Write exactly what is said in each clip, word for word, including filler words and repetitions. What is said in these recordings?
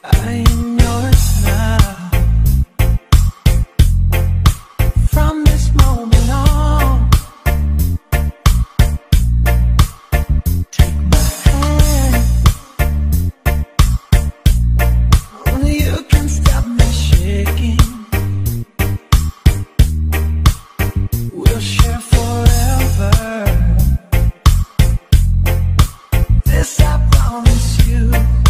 I am yours now. From this moment on, take my hand. Only you can stop me shaking. We'll share forever. This I promise you.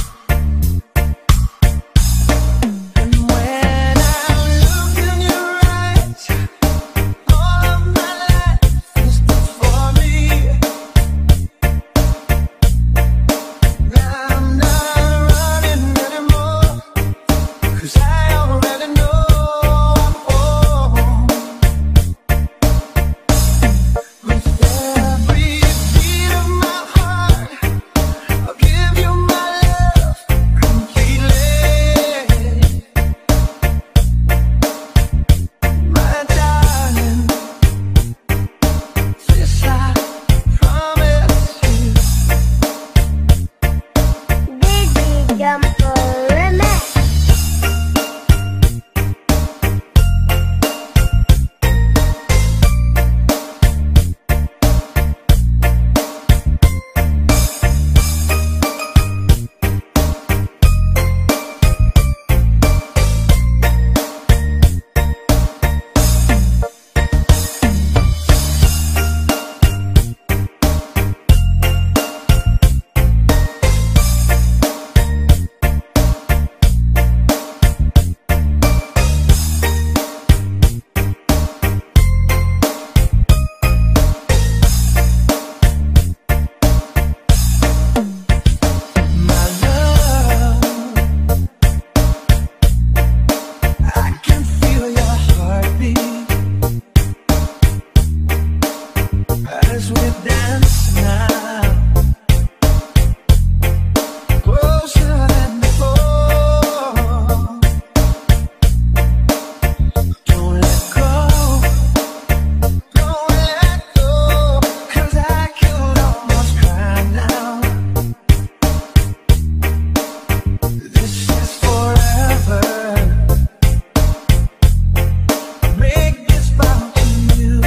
As we dance now, closer than before. Don't let go, don't let go, 'cause I could almost cry now. This is forever. Make this vow to you.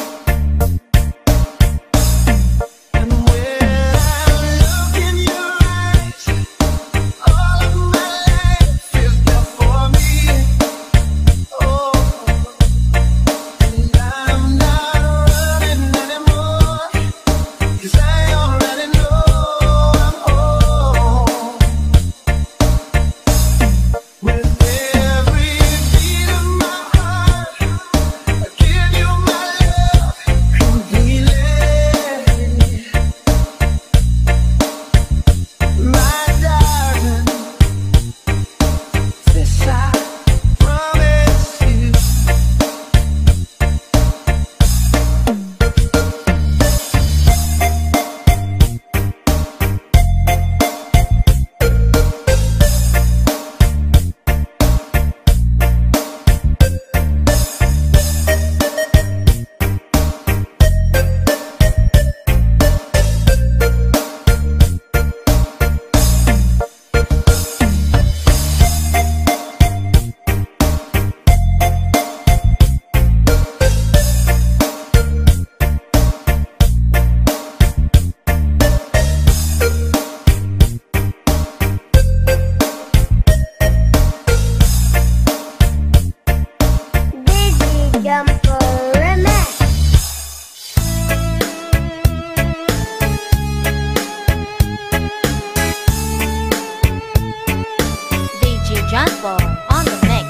On the mix.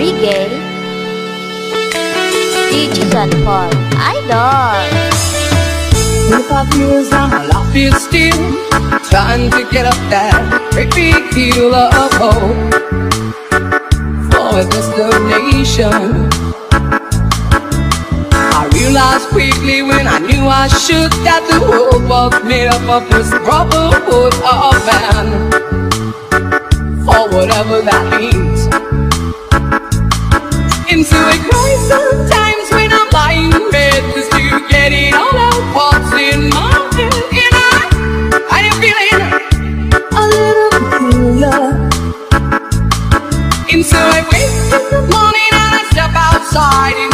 reggae, D J John Paul, Idol. twenty-five years now, my life is still trying to get up that great big hill of hope for a destination. I realized quickly when I knew I should that the world was made up of this brotherhood of man, or whatever that means. Into a cry sometimes when I'm lying in bed just to get it all out what's in my head. And I, I am feeling a little peculiar. And so I wake in the morning and I step outside.